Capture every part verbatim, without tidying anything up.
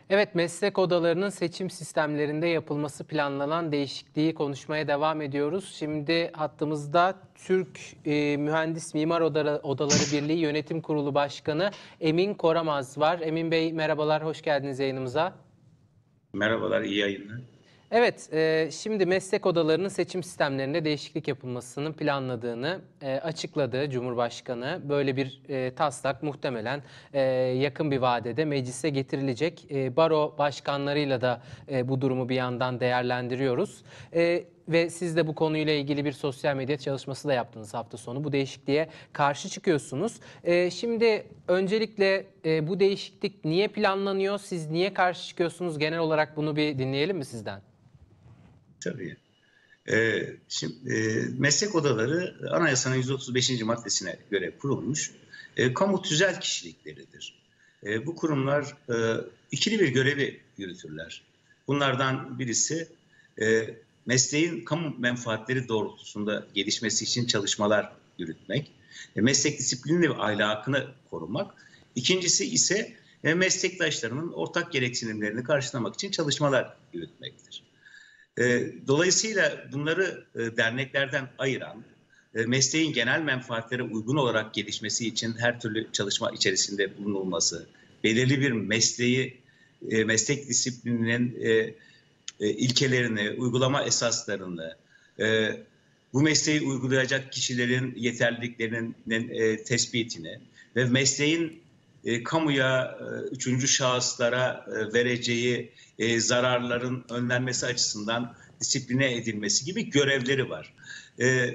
Evet, meslek odalarının seçim sistemlerinde yapılması planlanan değişikliği konuşmaya devam ediyoruz. Şimdi hattımızda Türk e, Mühendis Mimar Odaları, Odaları Birliği Yönetim Kurulu Başkanı Emin Koramaz var. Emin Bey merhabalar, hoş geldiniz yayınımıza. Merhabalar, iyi yayınlar. Evet, e, şimdi meslek odalarının seçim sistemlerinde değişiklik yapılmasının planladığını e, açıkladı Cumhurbaşkanı. Böyle bir e, taslak muhtemelen e, yakın bir vadede meclise getirilecek. E, baro başkanlarıyla da e, bu durumu bir yandan değerlendiriyoruz. E, ve siz de bu konuyla ilgili bir sosyal medya çalışması da yaptınız hafta sonu. Bu değişikliğe karşı çıkıyorsunuz. E, şimdi öncelikle e, bu değişiklik niye planlanıyor? Siz niye karşı çıkıyorsunuz? Genel olarak bunu bir dinleyelim mi sizden? Tabii. Ee, şimdi e, meslek odaları Anayasanın yüz otuz beşinci maddesine göre kurulmuş e, kamu tüzel kişilikleridir. E, bu kurumlar e, ikili bir görevi yürütürler. Bunlardan birisi e, mesleğin kamu menfaatleri doğrultusunda gelişmesi için çalışmalar yürütmek, e, meslek disiplini ve ahlakını korumak. İkincisi ise e, meslektaşlarının ortak gereksinimlerini karşılamak için çalışmalar yürütmektir. E, dolayısıyla bunları e, derneklerden ayıran, e, mesleğin genel menfaatlere uygun olarak gelişmesi için her türlü çalışma içerisinde bulunulması, belirli bir mesleği, e, meslek disiplininin e, e, ilkelerini, uygulama esaslarını, e, bu mesleği uygulayacak kişilerin yeterliliklerinin e, tespitini ve mesleğin e, kamuya, e, üçüncü şahıslara e, vereceği e, zararların önlenmesi açısından disipline edilmesi gibi görevleri var. E,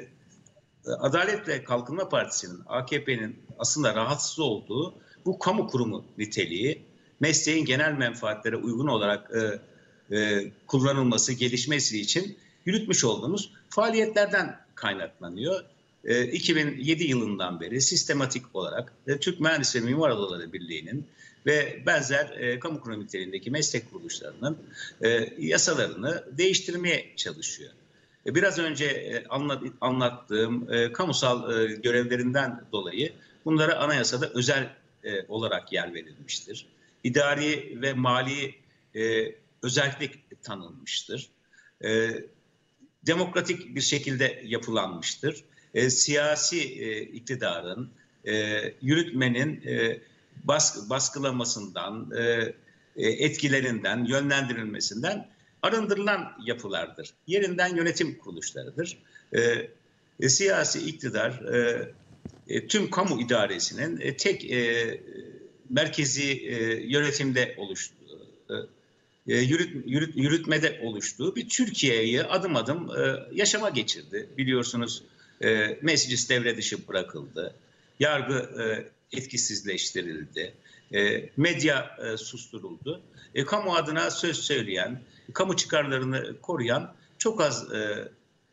Adalet ve Kalkınma Partisi'nin, A K P'nin aslında rahatsız olduğu bu kamu kurumu niteliği, mesleğin genel menfaatlere uygun olarak e, e, kullanılması, gelişmesi için yürütmüş olduğumuz faaliyetlerden kaynaklanıyor. E, iki bin yedi yılından beri sistematik olarak e, Türk Mühendis ve Mimar Odaları Birliği'nin ve benzer e, kamu kurumu niteliğindeki meslek kuruluşlarının e, yasalarını değiştirmeye çalışıyor. E, biraz önce e, anlat, anlattığım e, kamusal e, görevlerinden dolayı bunlara anayasada özel e, olarak yer verilmiştir. İdari ve mali e, özellik tanınmıştır. E, demokratik bir şekilde yapılanmıştır. E, siyasi e, iktidarın, e, yürütmenin e, baskı, baskılamasından, e, e, etkilerinden, yönlendirilmesinden arındırılan yapılardır. Yerinden yönetim kuruluşlarıdır. E, e, siyasi iktidar e, e, tüm kamu idaresinin e, tek e, merkezi e, yönetimde oluştuğu, e, yürüt, yürüt, yürütmede oluştuğu bir Türkiye'yi adım adım e, yaşama geçirdi. Biliyorsunuz e, meclis devre dışı bırakıldı, yargı e, etkisizleştirildi, e, medya e, susturuldu. E, kamu adına söz söyleyen, kamu çıkarlarını koruyan çok az e,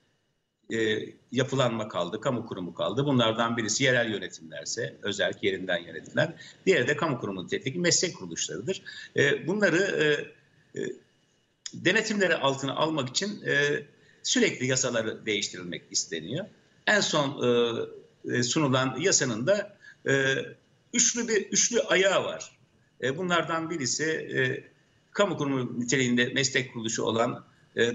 e, yapılanma kaldı, kamu kurumu kaldı. Bunlardan birisi yerel yönetimlerse, özel yerinden yönetimler, diğeri de kamu kurumu niteliğindeki meslek kuruluşlarıdır. E, bunları e, e, denetimleri altına almak için e, sürekli yasaları değiştirilmek isteniyor. En son e, sunulan yasanın da e, üçlü bir üçlü ayağı var. E, bunlardan birisi e, kamu kurumu niteliğinde meslek kuruluşu olan e,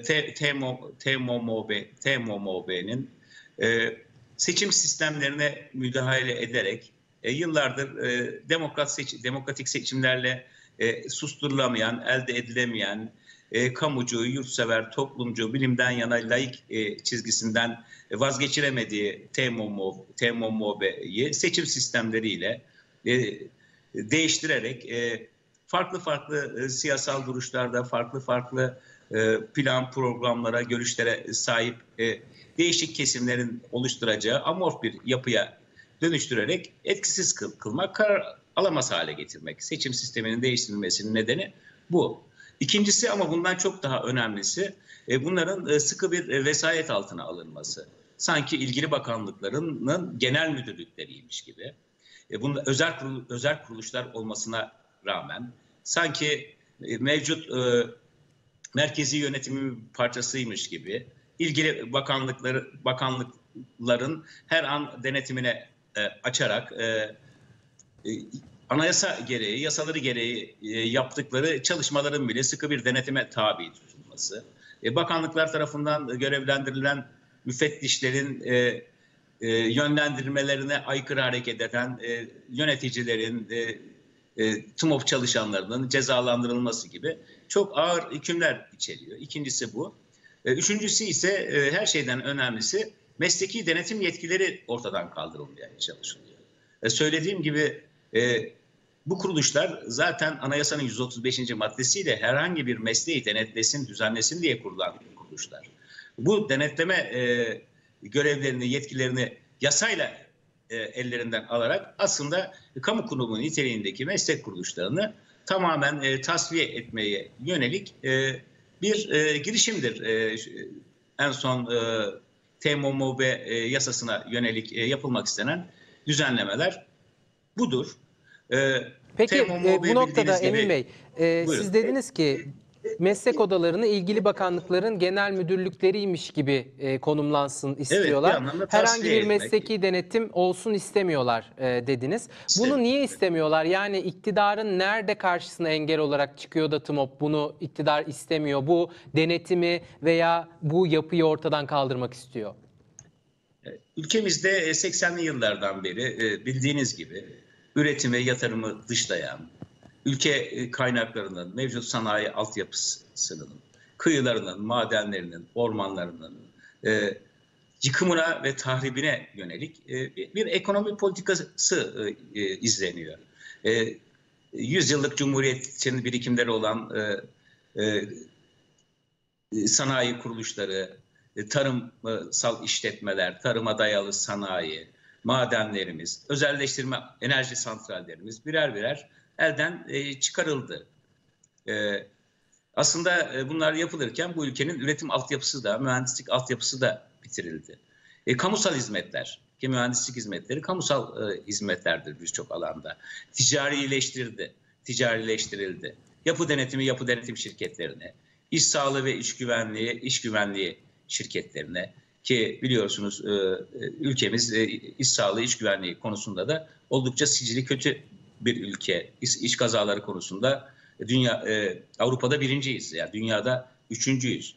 T M O B'nin e, seçim sistemlerine müdahale ederek e, yıllardır e, demokrat seç, demokratik seçimlerle e, susturulamayan, elde edilemeyen, e, kamucu, yurtsever, toplumcu, bilimden yana laik e, çizgisinden vazgeçiremediği T M O B'yi seçim sistemleriyle e, değiştirerek e, farklı farklı e, siyasal duruşlarda, farklı farklı e, plan, programlara, görüşlere sahip e, değişik kesimlerin oluşturacağı amorf bir yapıya dönüştürerek etkisiz kıl, kılmak, karar alamaz hale getirmek. Seçim sisteminin değiştirilmesinin nedeni bu. İkincisi, ama bundan çok daha önemlisi, e, bunların e, sıkı bir e, vesayet altına alınması. Sanki ilgili bakanlıklarının genel müdürlükleriymiş gibi. E, bunun özel kurul, özel kuruluşlar olmasına rağmen sanki e, mevcut e, merkezi yönetimin parçasıymış gibi ilgili bakanlıkları bakanlıkların her an denetimine e, açarak e, e, anayasa gereği, yasaları gereği e, yaptıkları çalışmaların bile sıkı bir denetime tabi tutulması, e, bakanlıklar tarafından görevlendirilen müfettişlerin e, e, yönlendirmelerine aykırı hareket eden e, yöneticilerin, e, e, TMOP çalışanlarının cezalandırılması gibi çok ağır hükümler içeriyor. İkincisi bu. E, üçüncüsü ise e, her şeyden önemlisi mesleki denetim yetkileri ortadan kaldırılmaya çalışılıyor. E, söylediğim gibi e, bu kuruluşlar zaten anayasanın yüz otuz beşinci maddesiyle herhangi bir mesleği denetlesin, düzenlesin diye kurulan kuruluşlar. Bu denetleme e, görevlerini, yetkilerini yasayla e, ellerinden alarak aslında kamu kurumu niteliğindeki meslek kuruluşlarını tamamen e, tasfiye etmeye yönelik e, bir e, girişimdir. E, en son e, T M O B e, yasasına yönelik e, yapılmak istenen düzenlemeler budur. E, Peki e, bu noktada gibi, Emin Bey, e, siz dediniz ki meslek odalarını ilgili bakanlıkların genel müdürlükleriymiş gibi e, konumlansın istiyorlar. Evet, bir herhangi bir etmek. mesleki denetim olsun istemiyorlar e, dediniz. Bunu niye istemiyorlar? Yani iktidarın nerede karşısına engel olarak çıkıyor da TMOP bunu iktidar istemiyor? Bu denetimi veya bu yapıyı ortadan kaldırmak istiyor. Ülkemizde seksenli yıllardan beri bildiğiniz gibi üretime, yatırımı dışlayan, ülke kaynaklarının, mevcut sanayi altyapısının, kıyılarının, madenlerinin, ormanlarının e, yıkımına ve tahribine yönelik e, bir ekonomi politikası e, izleniyor. E, yüzyıllık Cumhuriyet'in birikimleri olan e, e, sanayi kuruluşları, e, tarımsal işletmeler, tarıma dayalı sanayi, madenlerimiz, özelleştirme enerji santrallerimiz birer birer elden e, çıkarıldı. E, aslında e, bunlar yapılırken bu ülkenin üretim altyapısı da, mühendislik altyapısı da bitirildi. E, kamusal hizmetler, ki mühendislik hizmetleri kamusal e, hizmetlerdir birçok alanda. Ticarileştirildi, ticarileştirildi. Yapı denetimi, yapı denetim şirketlerine, iş sağlığı ve iş güvenliği, iş güvenliği şirketlerine, ki biliyorsunuz e, ülkemiz e, iş sağlığı, iş güvenliği konusunda da oldukça sicili kötü bir ülke. İş, iş kazaları konusunda dünya e, Avrupa'da birinciyiz, yani dünyada üçüncüyüz.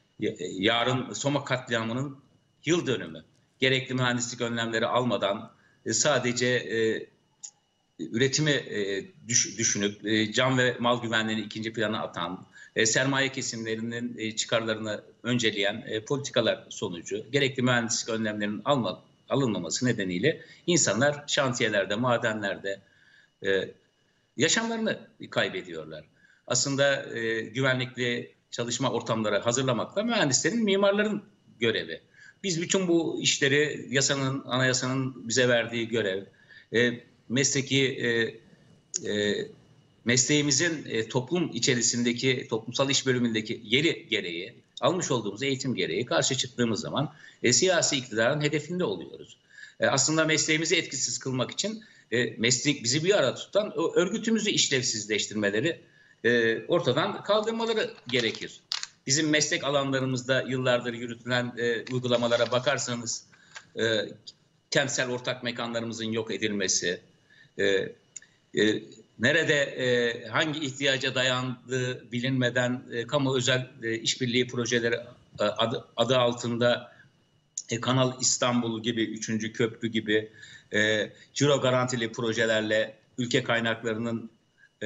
Yarın Soma katliamının yıl dönümü. Gerekli mühendislik önlemleri almadan e, sadece e, üretimi e, düş, düşünüp e, can ve mal güvenliğini ikinci plana atan, e, sermaye kesimlerinin e, çıkarlarını önceleyen e, politikalar sonucu gerekli mühendislik önlemlerinin alma, alınmaması nedeniyle insanlar şantiyelerde, madenlerde e, yaşamlarını kaybediyorlar. Aslında e, güvenlikli çalışma ortamları hazırlamakla mühendislerin, mimarların görevi. Biz bütün bu işleri yasanın, anayasanın bize verdiği görev, e, mesleki e, e, mesleğimizin e, toplum içerisindeki, toplumsal iş bölümündeki yeri gereği, almış olduğumuz eğitim gereği karşı çıktığımız zaman e, siyasi iktidarın hedefinde oluyoruz. E, aslında mesleğimizi etkisiz kılmak için e, meslek bizi bir arada tutan o örgütümüzü işlevsizleştirmeleri, e, ortadan kaldırmaları gerekir. Bizim meslek alanlarımızda yıllardır yürütülen e, uygulamalara bakarsanız e, kentsel ortak mekanlarımızın yok edilmesi, e, e, nerede e, hangi ihtiyaca dayandığı bilinmeden e, kamu özel e, işbirliği projeleri e, adı, adı altında e, Kanal İstanbul gibi, üçüncü köprü gibi e, ciro garantili projelerle ülke kaynaklarının e,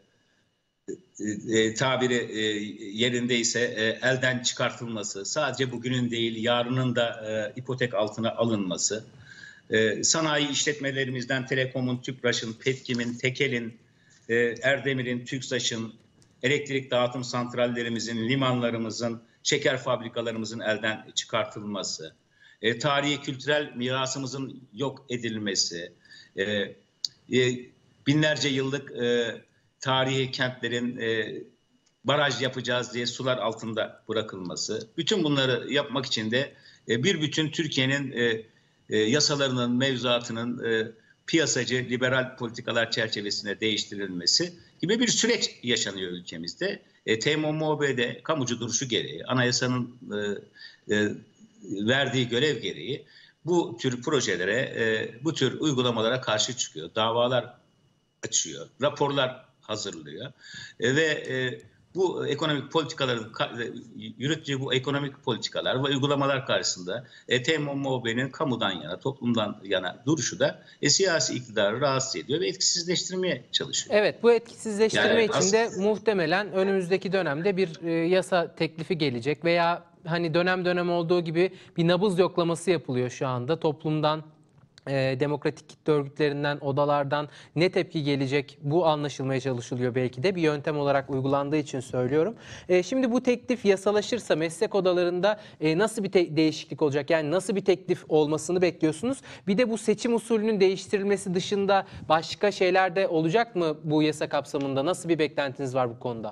e, tabiri e, yerindeyse e, elden çıkartılması, sadece bugünün değil yarının da e, ipotek altına alınması, e, sanayi işletmelerimizden Telekom'un, Tüpraş'ın, Petkim'in, Tekel'in, e, Erdemir'in, TÜKSAŞ'ın, elektrik dağıtım santrallerimizin, limanlarımızın, şeker fabrikalarımızın elden çıkartılması, e, tarihi kültürel mirasımızın yok edilmesi, e, e, binlerce yıllık e, tarihi kentlerin e, baraj yapacağız diye sular altında bırakılması. Bütün bunları yapmak için de e, bir bütün Türkiye'nin e, e, yasalarının, mevzuatının e, piyasacı, liberal politikalar çerçevesine değiştirilmesi gibi bir süreç yaşanıyor ülkemizde. E, T M O B'de kamucu duruşu gereği, anayasanın e, e, verdiği görev gereği bu tür projelere, e, bu tür uygulamalara karşı çıkıyor. Davalar açıyor, raporlar hazırlıyor e, ve e, bu ekonomik politikaların yürüttüğü bu ekonomik politikalar ve uygulamalar karşısında e, T M O B'nin kamudan yana, toplumdan yana duruşu da e, siyasi iktidarı rahatsız ediyor ve etkisizleştirmeye çalışıyor. Evet, bu etkisizleştirme Yani için de as- muhtemelen önümüzdeki dönemde bir e, yasa teklifi gelecek veya hani dönem dönem olduğu gibi bir nabız yoklaması yapılıyor şu anda toplumdan. e, demokratik kitle örgütlerinden, odalardan ne tepki gelecek, bu anlaşılmaya çalışılıyor belki de, bir yöntem olarak uygulandığı için söylüyorum. E, şimdi bu teklif yasalaşırsa meslek odalarında e, nasıl bir te- değişiklik olacak? Yani nasıl bir teklif olmasını bekliyorsunuz? Bir de bu seçim usulünün değiştirilmesi dışında başka şeyler de olacak mı bu yasa kapsamında? Nasıl bir beklentiniz var bu konuda?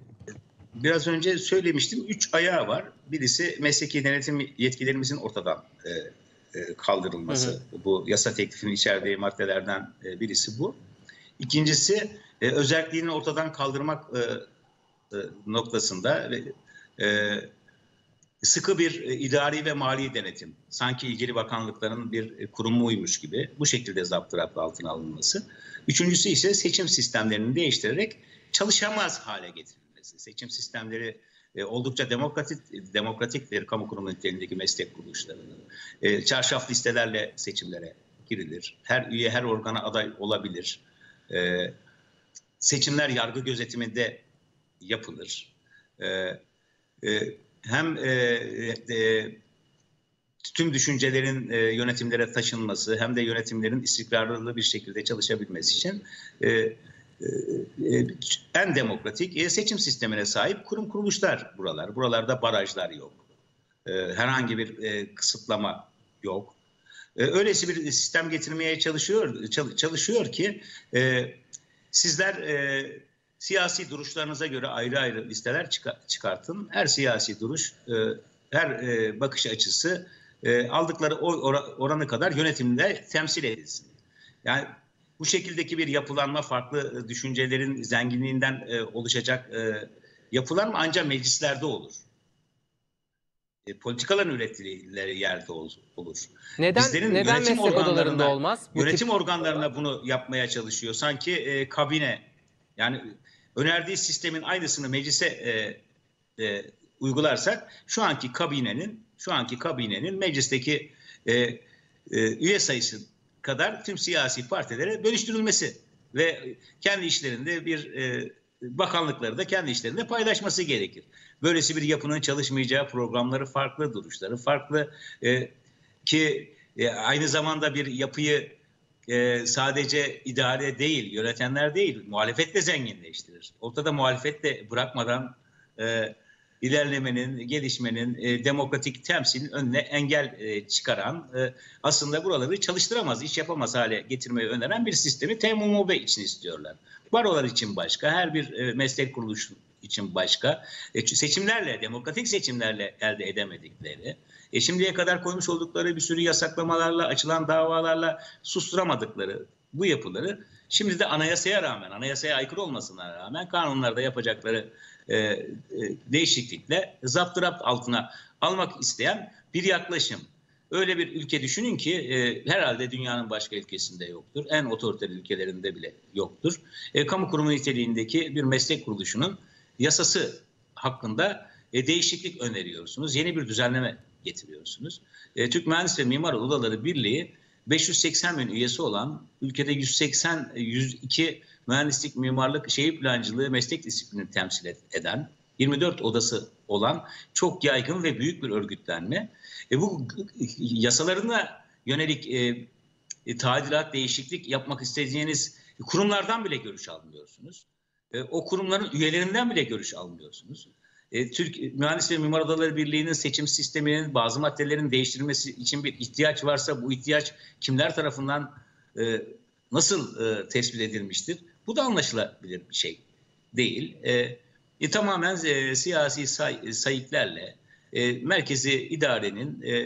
Biraz önce söylemiştim, üç ayağı var. Birisi mesleki denetim yetkilerimizin ortadan e, e, Hı hı. kaldırılması. Bu yasa teklifinin içerdiği maddelerden e, birisi bu. İkincisi e, özelliğini ortadan kaldırmak e, e, noktasında e, sıkı bir e, idari ve mali denetim. Sanki ilgili bakanlıkların bir e, kurumuymuş gibi bu şekilde zapturapt altına alınması. Üçüncüsü ise seçim sistemlerini değiştirerek çalışamaz hale getirilmesi. Seçim sistemleri e, oldukça demokratik demokratiktir kamu kurumu niteliğindeki meslek kuruluşlarının. E, çarşaf listelerle seçimlere girilir. Her üye her organa aday olabilir. E, seçimler yargı gözetiminde yapılır. E, e, hem e, e, tüm düşüncelerin e, yönetimlere taşınması hem de yönetimlerin istikrarlı bir şekilde çalışabilmesi için e, e, e, en demokratik e, seçim sistemine sahip kurum kuruluşlar buralar. Buralarda barajlar yok. E, herhangi bir e, kısıtlama yok. E, öylesi bir sistem getirmeye çalışıyor çalışıyor ki e, sizler e, siyasi duruşlarınıza göre ayrı ayrı listeler çıkartın. Her siyasi duruş, e, her e, bakış açısı e, aldıkları oy oranı kadar yönetimde temsil edilsin. Yani bu şekildeki bir yapılanma farklı düşüncelerin zenginliğinden e, oluşacak e, yapılanma ancak meclislerde olur. E, politikaların üretildiği yerde olur. Neden Bizlerin neden yönetim meslek odalarında organlarına olmaz bu tip? yönetim organlarına bunu yapmaya çalışıyor. Sanki e, kabine, yani önerdiği sistemin aynısını meclise e, e, uygularsak şu anki kabinenin şu anki kabinenin meclisteki e, e, üye sayısı kadar tüm siyasi partilere bölüştürülmesi ve kendi işlerinde bir e, bakanlıkları da kendi işlerinde paylaşması gerekir. Böylesi bir yapının çalışmayacağı, programları farklı, duruşları farklı e, ki e, aynı zamanda bir yapıyı e, sadece idare değil, yönetenler değil, muhalefet de zenginleştirir. Ortada muhalefet de bırakmadan e, ilerlemenin, gelişmenin, e, demokratik temsilin önüne engel e, çıkaran, e, aslında buraları çalıştıramaz, iş yapamaz hale getirmeyi öneren bir sistemi T M O B için istiyorlar. Barolar için başka, her bir e, meslek kuruluşu için başka, e, seçimlerle, demokratik seçimlerle elde edemedikleri, e, şimdiye kadar koymuş oldukları bir sürü yasaklamalarla, açılan davalarla susturamadıkları bu yapıları, şimdi de anayasaya rağmen, anayasaya aykırı olmasına rağmen kanunlarda yapacakları e, e, değişiklikle zapturapt altına almak isteyen bir yaklaşım. Öyle bir ülke düşünün ki e, herhalde dünyanın başka ülkesinde yoktur. En otoriter ülkelerinde bile yoktur. E, kamu kurumu niteliğindeki bir meslek kuruluşunun yasası hakkında e, değişiklik öneriyorsunuz. Yeni bir düzenleme getiriyorsunuz. E, Türk Mühendis ve Mimar Odaları Birliği beş yüz seksen bin üyesi olan, ülkede yüz seksen yüz iki mühendislik, mimarlık, şehir plancılığı meslek disiplinini temsil eden, yirmi dört odası olan çok yaygın ve büyük bir örgütlenme. E, bu yasalarına yönelik e, e, tadilat, değişiklik yapmak istediğiniz kurumlardan bile görüş almıyorsunuz. E, o kurumların üyelerinden bile görüş almıyorsunuz. E, Türk Mühendis ve Mimar Odaları Birliği'nin seçim sisteminin bazı maddelerin değiştirilmesi için bir ihtiyaç varsa bu ihtiyaç kimler tarafından e, nasıl e, tespit edilmiştir? Bu da anlaşılabilir bir şey değil. E, e, tamamen e, siyasi say, sayıklarla e, merkezi idarenin e,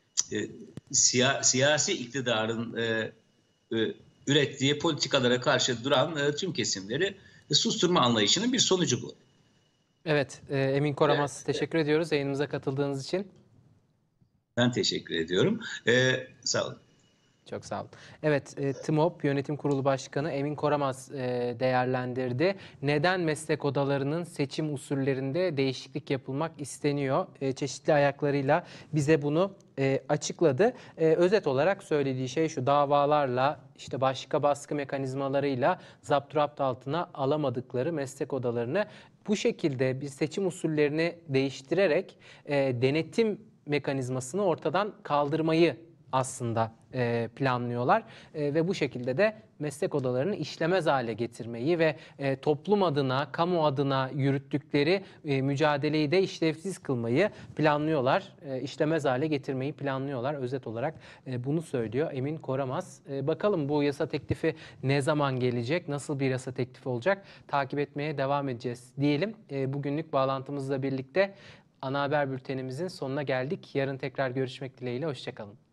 e, siya, siyasi iktidarın e, e, ürettiği politikalara karşı duran e, tüm kesimleri e, susturma anlayışının bir sonucu bu. Evet, e, Emin Koramaz, teşekkür ediyoruz yayınımıza katıldığınız için. Ben teşekkür ediyorum. Ee, sağ olun. Çok sağ olun. Evet, e, TMOB Yönetim Kurulu Başkanı Emin Koramaz e, değerlendirdi. Neden meslek odalarının seçim usullerinde değişiklik yapılmak isteniyor? E, çeşitli ayaklarıyla bize bunu e, açıkladı. E, özet olarak söylediği şey şu: davalarla, işte başka baskı mekanizmalarıyla zapturapt altına alamadıkları meslek odalarını bu şekilde bir seçim usullerini değiştirerek e, denetim mekanizmasını ortadan kaldırmayı aslında e, planlıyorlar e, ve bu şekilde de meslek odalarını işlemez hale getirmeyi ve e, toplum adına, kamu adına yürüttükleri e, mücadeleyi de işlevsiz kılmayı planlıyorlar. E, işlemez hale getirmeyi planlıyorlar. Özet olarak e, bunu söylüyor Emin Koramaz. E, bakalım bu yasa teklifi ne zaman gelecek, nasıl bir yasa teklifi olacak, takip etmeye devam edeceğiz diyelim. E, bugünlük bağlantımızla birlikte ana haber bültenimizin sonuna geldik. Yarın tekrar görüşmek dileğiyle, hoşça kalın.